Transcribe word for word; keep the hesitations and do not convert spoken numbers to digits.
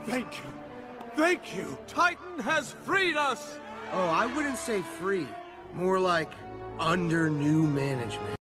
Thank you. Thank you. Titan has freed us. Oh, I wouldn't say free. More like under new management.